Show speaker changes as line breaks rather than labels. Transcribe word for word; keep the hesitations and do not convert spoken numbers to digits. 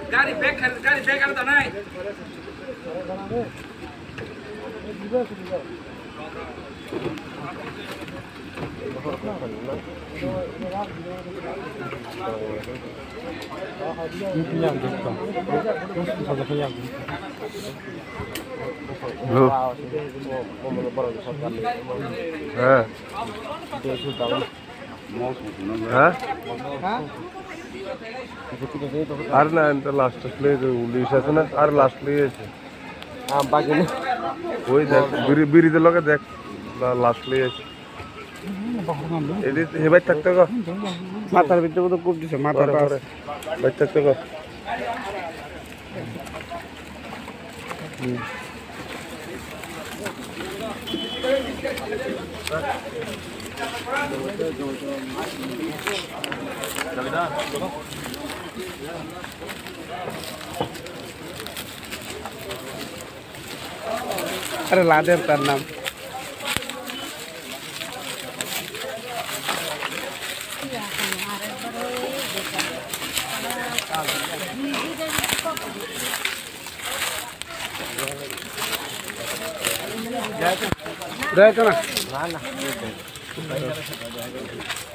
গাড়ি ব্যাগ গাড়ি ব্যাগ আর তো নাই
হ্যাঁ হ্যাঁ আর না লাস্ট আসলে উলিশ আছে না আর লাস্ট লিয়েছে বাকি ওই দেখ বিড়িতে লগে দেখ লাস্ট লিয়েছে এদিকে হেবাই থাকতে গো
মাথার ভিতরে বোধ কূপ দিছে মাথার পাশে
বাই থাকতে গো
আরে লাদের তার নাম যাই তো না না